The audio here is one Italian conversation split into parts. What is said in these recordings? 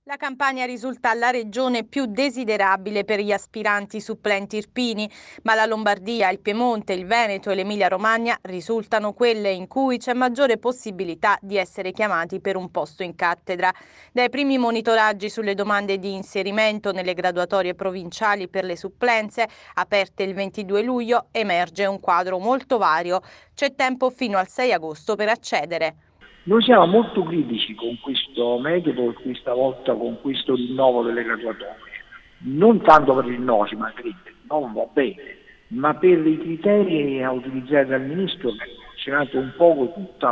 La Campania risulta la regione più desiderabile per gli aspiranti supplenti irpini, ma la Lombardia, il Piemonte, il Veneto e l'Emilia-Romagna risultano quelle in cui c'è maggiore possibilità di essere chiamati per un posto in cattedra. Dai primi monitoraggi sulle domande di inserimento nelle graduatorie provinciali per le supplenze, aperte il 22 luglio, emerge un quadro molto vario. C'è tempo fino al 6 agosto per accedere. Noi siamo molto critici con questo metodo, questa volta con questo rinnovo delle graduatorie, non tanto per il rinnovo, ci mancherebbe, il rinnovo va bene, ma per i criteri utilizzati dal Ministro che ha menzionato un poco tutto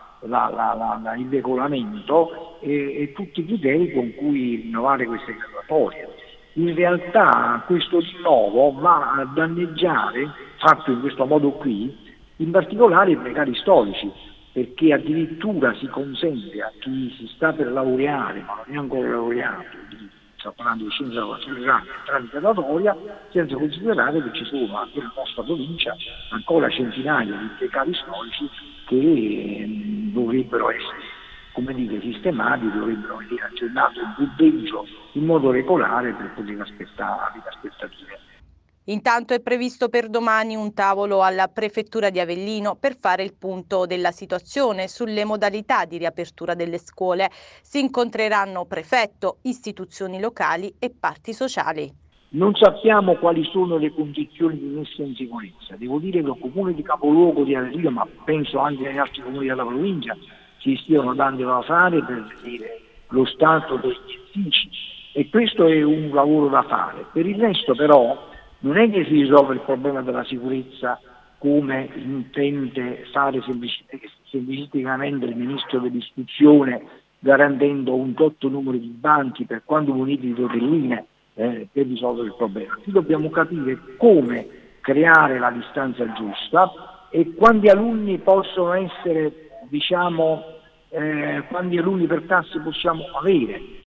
il regolamento e tutti i criteri con cui rinnovare queste graduatorie. In realtà questo rinnovo va a danneggiare, fatto in questo modo qui, in particolare i precari storici, perché addirittura si consente a chi si sta per laureare, ma non è ancora laureato, sta parlando di scienza tramite graduatoria, senza considerare che ci sono anche nella nostra provincia ancora centinaia di precari storici che dovrebbero essere, come dire, sistemati, dovrebbero venire aggiornati in punteggio in modo regolare per poter aspettare le aspettative. Intanto è previsto per domani un tavolo alla Prefettura di Avellino per fare il punto della situazione sulle modalità di riapertura delle scuole. Si incontreranno prefetto, istituzioni locali e parti sociali. Non sappiamo quali sono le condizioni di messa in sicurezza. Devo dire che il comune di capoluogo di Avellino, ma penso anche negli altri comuni della provincia, si stiano dando da fare per vedere lo stato degli edifici e questo è un lavoro da fare. Per il resto però non è che si risolve il problema della sicurezza come intende fare semplicisticamente il Ministro dell'Istruzione, garantendo un tot numero di banchi per quanto muniti di rotelline per risolvere il problema. Qui dobbiamo capire come creare la distanza giusta e quanti alunni possono essere, quanti alunni per classe possiamo avere.